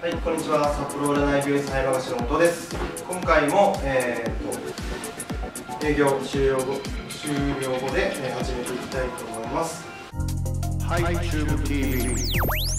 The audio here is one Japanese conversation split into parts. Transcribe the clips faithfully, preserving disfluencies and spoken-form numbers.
はい、こんにちは。札幌占い美容室早川しの本です。今回も、えー、と営業終了後終了後で、えー、始めていきたいと思います。 はい、チューブ ティーブイ。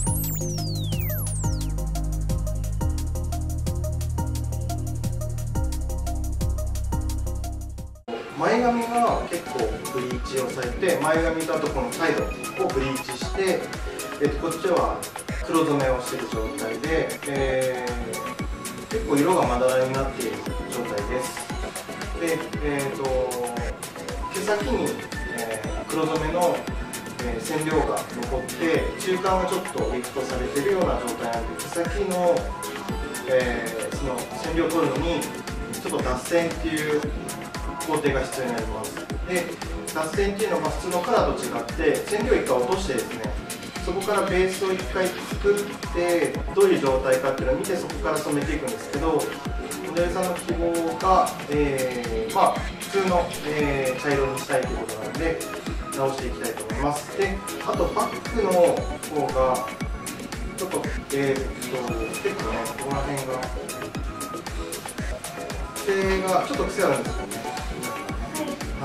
前髪が結構ブリーチをされて、前髪とあとこのサイドをブリーチして、えー、とこっちは黒染めをしている状態で、えー、結構色がまだらになっている状態です。で、えー、と毛先に、えー、黒染めの、えー、染料が残って中間がちょっとリフトされているような状態なので、毛先の、えー、その染料を取るのにちょっと脱染っていう工程が必要になります。で、脱染っていうのは普通のカラーと違って染料をいっかい落としてですね、そこからベースをいっかい作ってどういう状態かっていうのを見て、そこから染めていくんですけど、モデルさんの希望が、えー、まあ普通の、えー、茶色にしたいということなので直していきたいと思います。で、あとバックの方がちょっと、えー、っと結構ね、ここら辺が癖がちょっと癖あるんですよね。はい。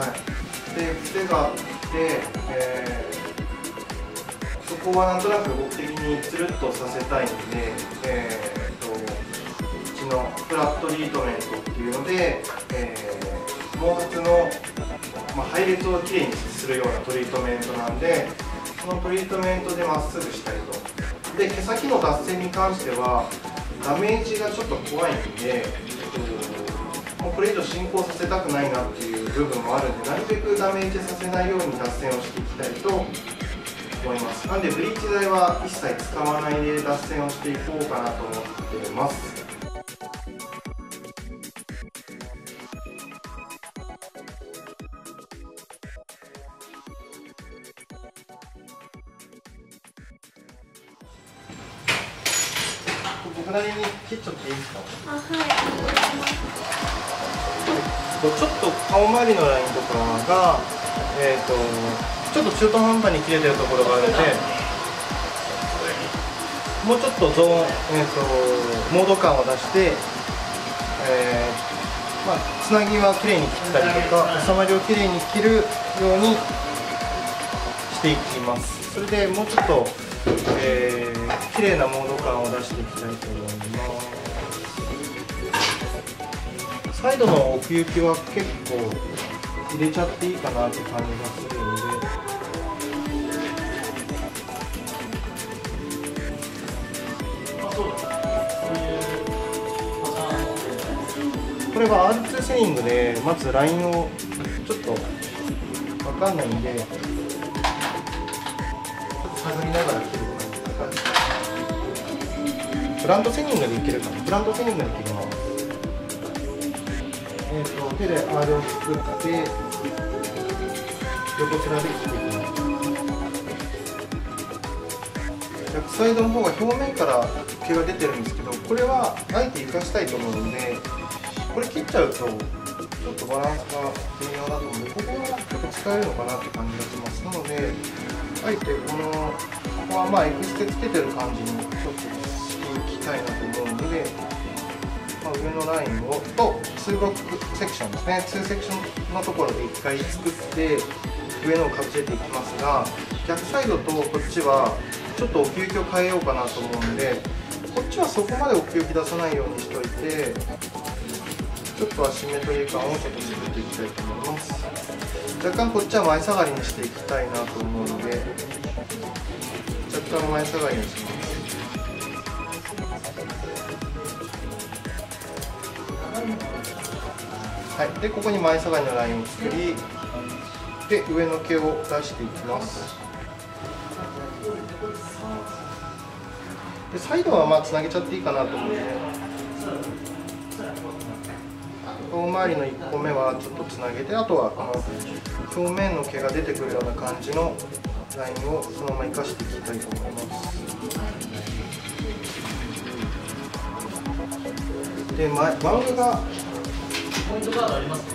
で、癖があって、えーそこはなんとなく僕的につるっとさせたいんで、えー、とうちのフラットリートメントっていうので、えー、毛髪の、まあ、配列をきれいにするようなトリートメントなんで、そのトリートメントでまっすぐしたいと。で、毛先の脱線に関してはダメージがちょっと怖いんで、えー、もうこれ以上進行させたくないなっていう部分もあるんで、なるべくダメージさせないように脱線をしていきたいと思います。なんでブリーチ剤は一切使わないで脱線をしていこうかなと思っています。僕なりに切っちゃっていいですか？ あ、はい。 ちょっと顔周りのラインとかが、えーとちょっと中途半端に切れてるところがあるので、もうちょっとゾーン、えーとモード感を出して、えーまあ、つなぎはきれいに切ったりとか、収まりをきれいに切るようにしていきます。それでもうちょっと、えー、きれいなモード感を出していきたいと思います。サイドの奥行きは結構入れちゃっていいかなって感じがするので、これは アールツー セニングでまずラインをちょっと分かんないんで、ちょっと探りながら切る感じ。ブランドセニングでいけるかな。ブランドセニングで切ります。えー、と手で アール を作って横面で切っていきます。逆サイドの方が表面から毛が出てるんですけど、これはあえて生かしたいと思うので、これ切っちゃうとちょっとバランスが微妙だと思うので、ここはちょっと使えるのかなって感じがします。なのであえてこのここはまあエクステつけてる感じにちょっとしていきたいなと思うので、まあ、上のラインをとツーブロックセクションですね、ツーセクションのところでいっかい作って上のをかぶせていきますが、逆サイドとこっちはちょっと奥行きを変えようかなと思うので、こっちはそこまで奥行き出さないようにしといて、ちょっとアシンメトリー感をちょっと作っていきたいと思います。若干こっちは前下がりにしていきたいなと思うので、若干前下がりにします。はい、でここに前下がりのラインを作り、で上の毛を出していきます。でサイドはまあつなげちゃっていいかなと思うので、顔周りのいっこめはちょっとつなげて、あとはこの表面の毛が出てくるような感じのラインをそのまま生かしていきたいと思います。でバングがポイントカードありますか？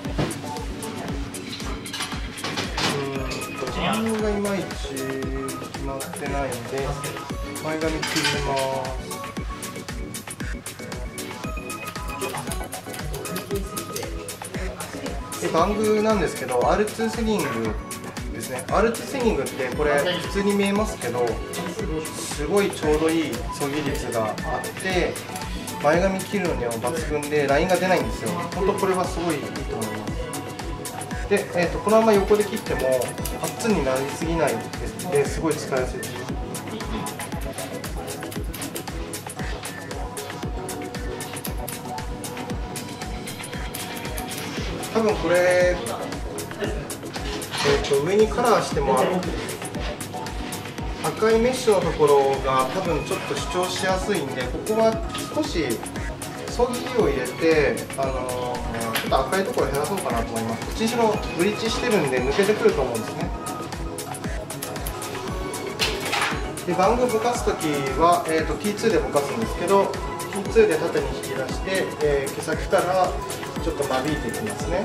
バングがいまいち決まってないので前髪切ります。 でバングなんですけど アールツー セギングですね。 アールツー セギングってこれ普通に見えますけどすごいちょうどいいそぎ率があって前髪切るのには抜群でラインが出ないんですよ。本当これはすごいいいと思います。で、えー、とこのまま横で切ってもパッツンになりすぎないですですごい使いやすいです。多分これ、えー、と上にカラーしても赤いメッシュのところが多分ちょっと主張しやすいんで、ここは少しそぎを入れて、あのー、ちょっと赤いところ減らそうかなと思います。こっちにしろブリッジしてるんで抜けてくると思うんですね。でバングぼかすときは、えー、と ティーツー でぼかすんですけど ティーツー で縦に引き出して、えー、毛先からちょっと間引いていきますね。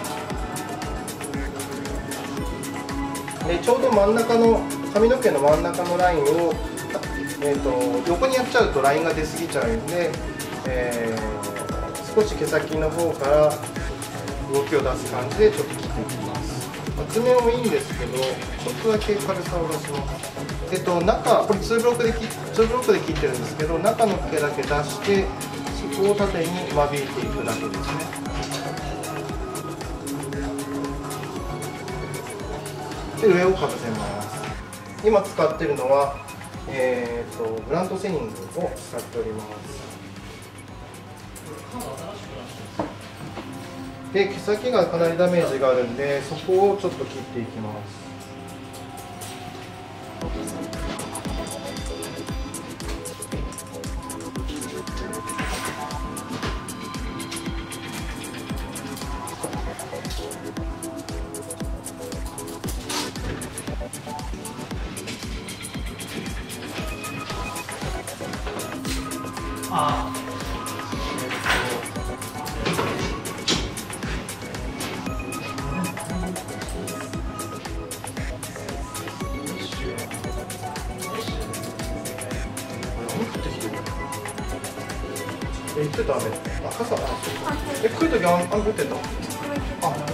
でちょうど真ん中の髪の毛の真ん中のラインを、えー、と横にやっちゃうとラインが出過ぎちゃうんで、えー、少し毛先の方から動きを出す感じでちょっと切っていきます。厚めもいいんですけどちょっとだけ軽さを出します。えっと、中これツーブロックで切ツーブロックで切ってるんですけど中の毛だけ出してそこを縦に間引いていくだけですね。で上をかぶせます。今使ってるのは、えー、とブラントセニングを使っております。で毛先がかなりダメージがあるんでそこをちょっと切っていきます。 あえ、言ってた雨。あ、傘、あ、え、来るとき、あん、あん、降ってた。あ、そうなんだ。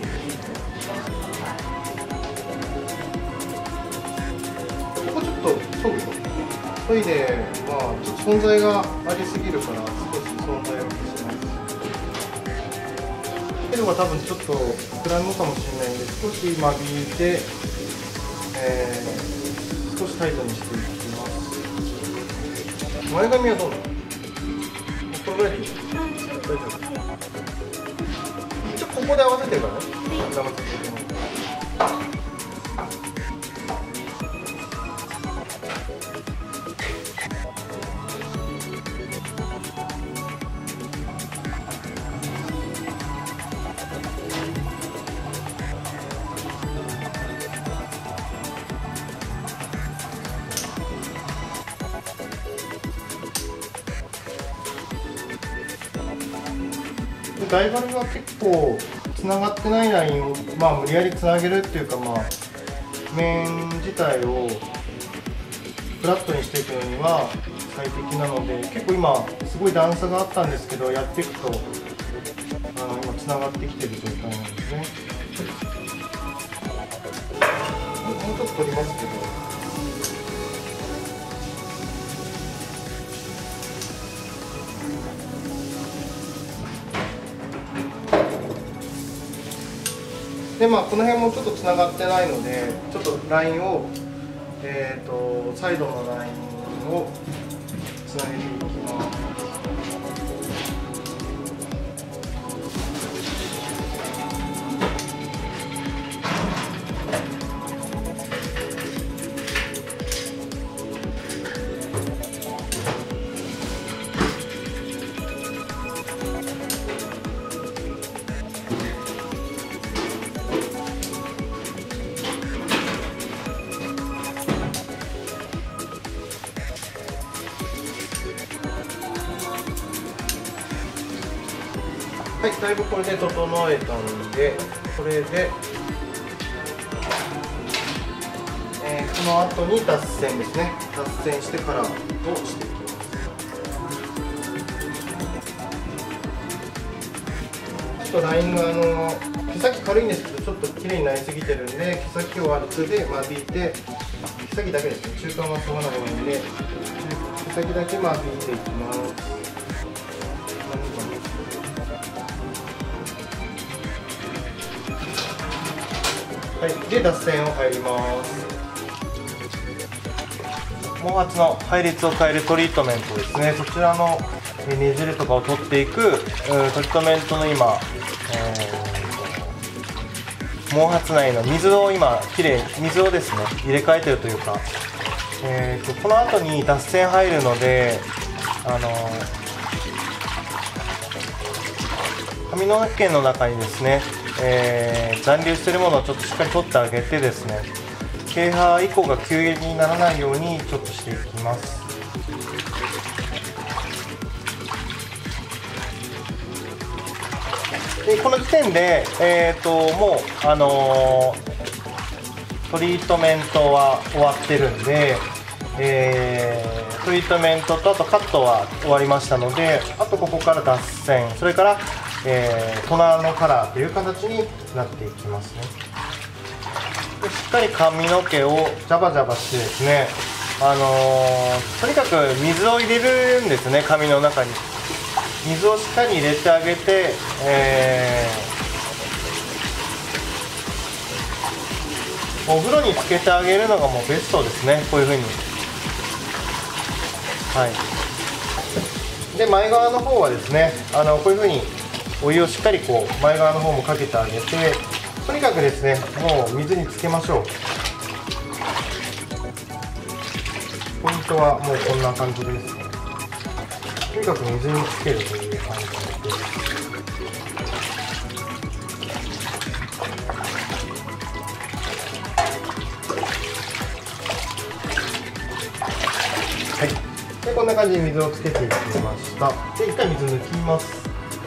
ここちょっと、そうよ。そいで、まあ、ちょっと存在がありすぎるから、少し存在を消します。けどが多分ちょっと膨らむかもしれないんで、少し間引いて、えー、少しタイトにしていきます。前髪はどうなの？これぐらいでいい？大丈夫。一応ここで合わせてるからね。合わせていきます。ダイバルは結構つながってないラインを、まあ、無理やりつなげるっていうか、まあ、面自体をフラットにしていくのには最適なので、結構今すごい段差があったんですけどやっていくとあの今つながってきてる状態なんですね。もうちょっと取りますけど。でまあ、この辺もちょっとつながってないのでちょっとラインを、えー、とサイドのラインをつなげていきます。はい、だいぶこれで整えたので、これで、えー、この後に脱線ですね。脱線してカラーをしていきます。あとラインがあの毛先軽いんですけどちょっと綺麗になりすぎてるんで、毛先を厚で間引いて、毛先だけですね、中間はそがないようにで毛先だけ間引いていきます。はい、で脱線を入ります。毛髪の配列を変えるトリートメントですね。そちらのねじれとかを取っていくトリートメントの今、えー、毛髪内の水を今きれい水をですね入れ替えてるというか、えー、とこの後に脱線入るので、あの髪の毛の中にですね、えー、残留しているものをちょっとしっかり取ってあげてですね、毛葉以降が急激にならないようにちょっとしていきます。でこの時点で、えー、ともう、あのー、トリートメントは終わってるんで、えー、トリートメントとあとカットは終わりましたので、あとここから脱線、それから、えー、トナーのカラーという形になっていきますね。でしっかり髪の毛をジャバジャバしてですね、あのー、とにかく水を入れるんですね。髪の中に水をしっかり入れてあげて、えー、お風呂につけてあげるのがもうベストですね。こういう風に、はい。で前側の方はですね、あのこういう風にお湯をしっかりこう前側の方もかけてあげて、とにかくですね、もう水につけましょう。ポイントはもうこんな感じです。とにかく水につけるという感じです。はい。でこんな感じに水をつけていきました。で一回水抜きます。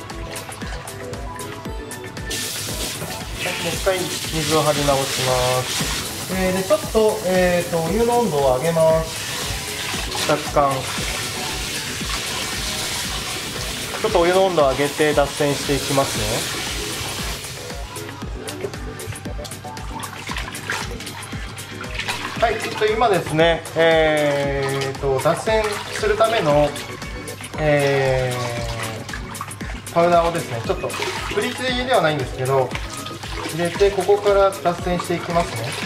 もう一回水を張り直します。えー、でちょっと、えー、とお湯の温度を上げます。若干ちょっとお湯の温度を上げて脱線していきますね。はい、ちょっと今ですね、えー、と脱線するための、えー、パウダーをですね、ちょっとブリーチではないんですけど入れて、ここから脱線していきますね。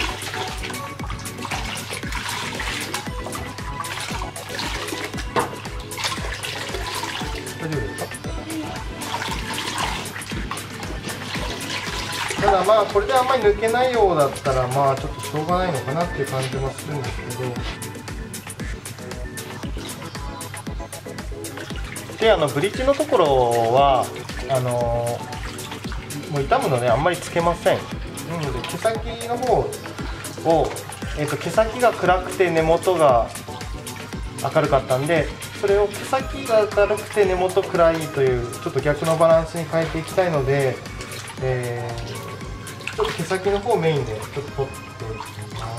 大丈夫ですか？ただまあこれであんまり抜けないようだったら、まあちょっとしょうがないのかなっていう感じもするんですけど、であのブリーチのところはあのー、もう傷むのであんまりつけません。なので毛先の方を、えー、と毛先が暗くて根元が明るかったんで、それを毛先が明るくて根元暗いというちょっと逆のバランスに変えていきたいので、えー、ちょっと毛先の方をメインでちょっと取っていきます。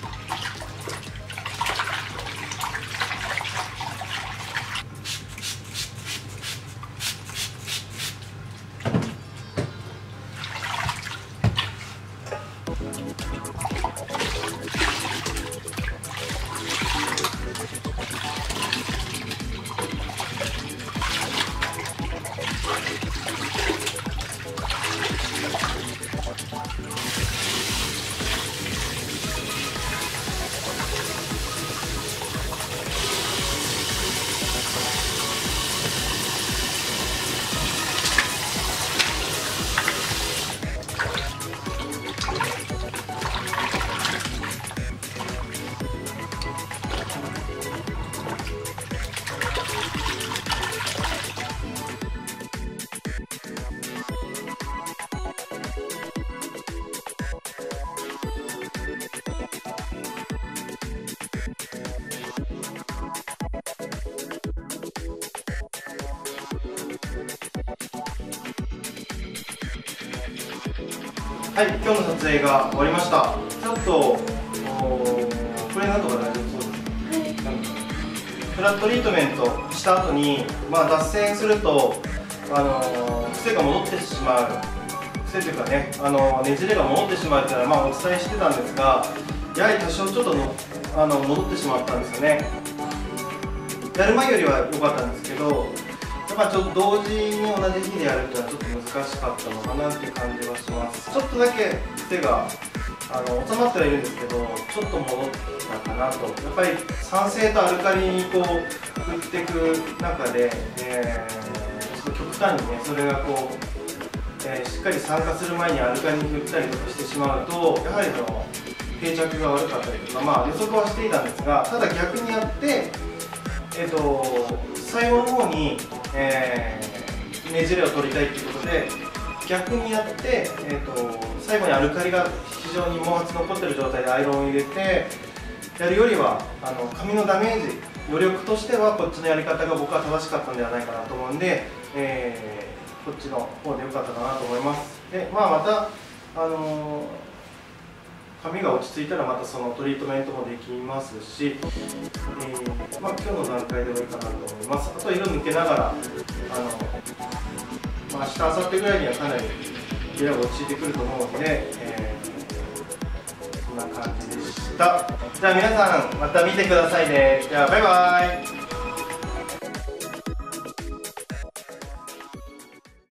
はい、今日の撮影が終わりました。ちょっとこれなんとか大丈夫そうですか？はい、フラットトリートメントした後に、まあ、脱線するとあの癖が戻ってしまう癖というかね、あのねじれが戻ってしまうというのは、まあ、お伝えしてたんですが、やはり多少ちょっとのあの戻ってしまったんですよね。やる前よりは良かったんですけど、やっぱちょっと同時に同じ日でやるっていうのはちょっと難しかったのかなっていう感じはします。ちょっとだけ癖があの収まってはいるんですけど、ちょっと戻ったかなと。やっぱり酸性とアルカリにこう振っていく中で、えー、ちょっと極端にね、それがこう、えー、しっかり酸化する前にアルカリに振ったりとかしてしまうと、やはりその定着が悪かったりとか、まあ予測はしていたんですが、ただ逆にやって、えーと最後の方に、えー、ねじれを取りたいということで逆にやって、えー、と最後にアルカリが非常に毛髪残っている状態でアイロンを入れてやるよりは、あの髪のダメージ余力としてはこっちのやり方が僕は正しかったんではないかなと思うんで、えー、こっちの方で良かったかなと思います。で、まあ、また、あのー髪が落ち着いたらまたそのトリートメントもできますし、えーまあ、今日の段階でもいいかなと思います。あとは色抜けながら、あのまあ、明日、明後日ぐらいにはかなり色が落ち着いてくると思うので、えー、そんな感じでした。じゃあ皆さんまた見てくださいね。じゃあバイバイ。